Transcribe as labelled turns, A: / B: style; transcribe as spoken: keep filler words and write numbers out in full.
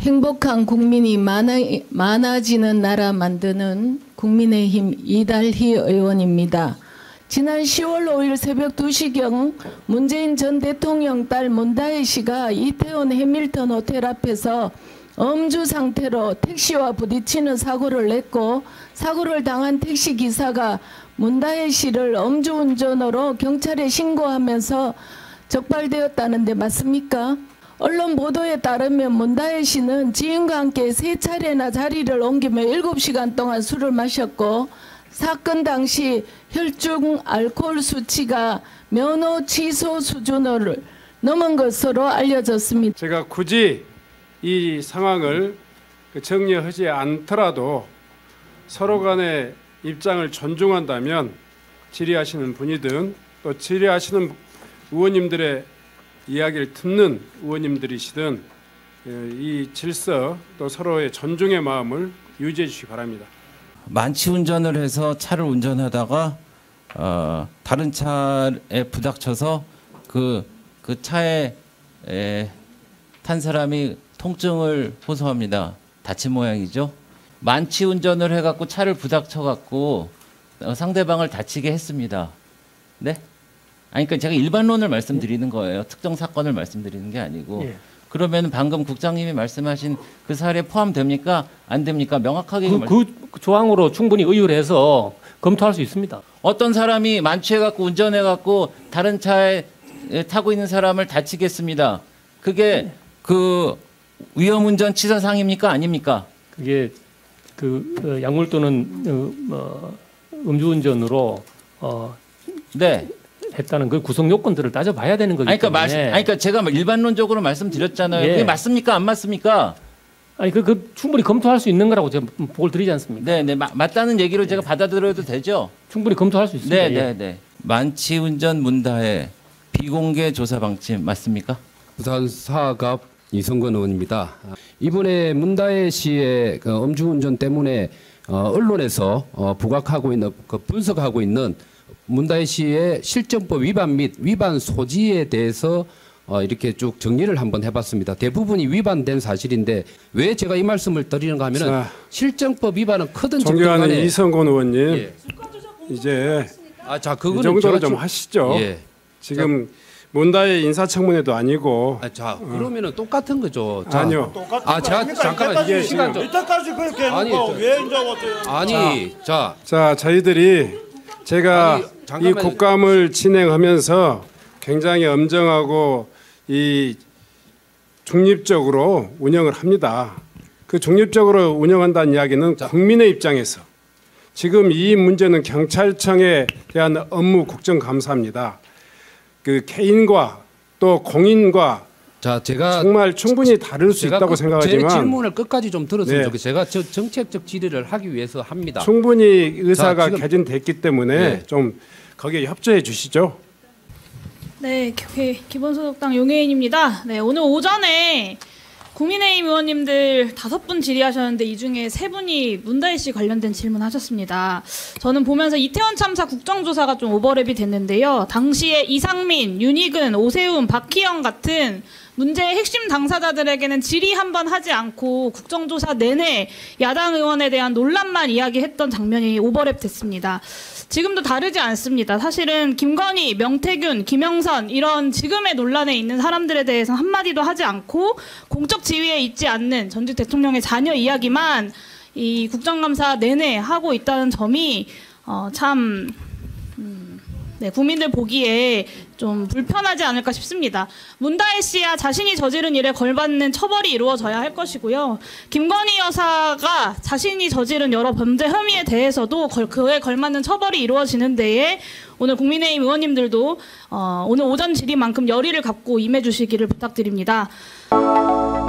A: 행복한 국민이 많아, 많아지는 나라 만드는 국민의힘 이달희 의원입니다. 지난 시월 오일 새벽 두 시경 문재인 전 대통령 딸 문다혜 씨가 이태원 해밀턴 호텔 앞에서 음주 상태로 택시와 부딪히는 사고를 냈고, 사고를 당한 택시기사가 문다혜 씨를 음주운전으로 경찰에 신고하면서 적발되었다는데 맞습니까? 언론 보도에 따르면 문다혜 씨는 지인과 함께 세 차례나 자리를 옮기며 일곱 시간 동안 술을 마셨고, 사건 당시 혈중 알코올 수치가 면허 취소 수준을 넘은 것으로 알려졌습니다.
B: 제가 굳이 이 상황을 정리하지 않더라도 서로 간의 입장을 존중한다면 질의하시는 분이든 또 질의하시는 의원님들의 이야기를 듣는 의원님들이시든 이 질서 또 서로의 존중의 마음을 유지해 주시기 바랍니다.
C: 만취 운전을 해서 차를 운전하다가 어, 다른 차에 부닥쳐서 그, 그 차에 에, 탄 사람이 통증을 호소합니다. 다친 모양이죠. 만취 운전을 해갖고 차를 부닥쳐갖고 어, 상대방을 다치게 했습니다. 네? 아니, 그러니까 제가 일반론을 말씀드리는 거예요. 특정 사건을 말씀드리는 게 아니고. 예. 그러면 방금 국장님이 말씀하신 그 사례 포함됩니까? 안 됩니까? 명확하게.
D: 그, 그, 그 조항으로 충분히 의율해서 검토할 수 있습니다.
C: 어떤 사람이 만취해갖고 운전해갖고 다른 차에 타고 있는 사람을 다치겠습니다. 그게 그 위험운전 치사상입니까? 아닙니까?
D: 그게 그 약물 또는 어, 음주운전으로 어,
C: 네.
D: 했다는 그 구성 요건들을 따져봐야 되는 거기
C: 아니, 그러니까
D: 때문에.
C: 말, 아니, 그러니까 제가 일반론적으로 말씀드렸잖아요.
D: 예.
C: 그게 맞습니까? 안 맞습니까?
D: 아니 그, 그 충분히 검토할 수 있는 거라고 제가 보고를 드리지 않습니까?
C: 네, 네, 마, 맞다는 얘기로 제가 받아들여도 되죠.
D: 충분히 검토할 수 있습니다.
C: 네, 네, 네. 만취 운전 문다혜 비공개 조사 방침 맞습니까?
E: 부산 사갑 이성근 의원입니다. 이번에 문다혜 씨의 그 음주운전 때문에 어, 언론에서 어, 부각하고 있는 그 분석하고 있는 문다혜 씨의 실정법 위반 및 위반 소지에 대해서 어, 이렇게 쭉 정리를 한번 해봤습니다. 대부분이 위반된 사실인데 왜 제가 이 말씀을 드리는가 하면은 자, 실정법 위반은 크든 적든 간에
B: 존경하는 이성근 의원님,
E: 예.
B: 이제
E: 아, 자,
B: 이 정도로 좀 하시죠.
E: 예.
B: 지금 자, 문다혜 인사청문회도 아니고.
E: 아, 자, 그러면은 어. 똑같은 거죠. 자,
B: 아니요.
E: 아, 제가 잠깐만 이게 시간 좀.
F: 이때까지 그렇게 해놓고 왜 이제 어때요?
E: 아니, 자,
B: 자, 저희들이 제가 아니, 이 국감을 진행하면서 굉장히 엄정하고 이 중립적으로 운영을 합니다. 그 중립적으로 운영한다는 이야기는 자, 국민의 입장에서 지금 이 문제는 경찰청에 대한 업무 국정감사입니다. 그 개인과 또 공인과
E: 자, 제가
B: 정말 충분히 다를 수 있다고
E: 끝,
B: 생각하지만
E: 제 질문을 끝까지 좀 들었으면
B: 네.
E: 좋겠어요. 제가 저 정책적 질의를 하기 위해서 합니다.
B: 충분히 의사가
E: 자,
B: 개진됐기 때문에 네. 좀 거기에 협조해 주시죠.
G: 네, 기본소득당 용혜인입니다. 네, 오늘 오전에 국민의힘 의원님들 다섯 분 질의하셨는데 이 중에 세 분이 문다혜 씨 관련된 질문하셨습니다. 저는 보면서 이태원 참사 국정조사가 좀 오버랩이 됐는데요. 당시에 이상민, 윤희근, 오세훈, 박희영 같은 문제의 핵심 당사자들에게는 질의 한 번 하지 않고 국정조사 내내 야당 의원에 대한 논란만 이야기했던 장면이 오버랩 됐습니다. 지금도 다르지 않습니다. 사실은 김건희, 명태균, 김영선 이런 지금의 논란에 있는 사람들에 대해서는 한마디도 하지 않고 공적 지위에 있지 않는 전직 대통령의 자녀 이야기만 이 국정감사 내내 하고 있다는 점이 어, 참 음, 네, 국민들 보기에 좀 불편하지 않을까 싶습니다. 문다혜 씨야 자신이 저지른 일에 걸맞는 처벌이 이루어져야 할 것이고요. 김건희 여사가 자신이 저지른 여러 범죄 혐의에 대해서도 걸, 그에 걸맞는 처벌이 이루어지는 데에 오늘 국민의힘 의원님들도 어, 오늘 오전 질의만큼 열의를 갖고 임해 주시기를 부탁드립니다.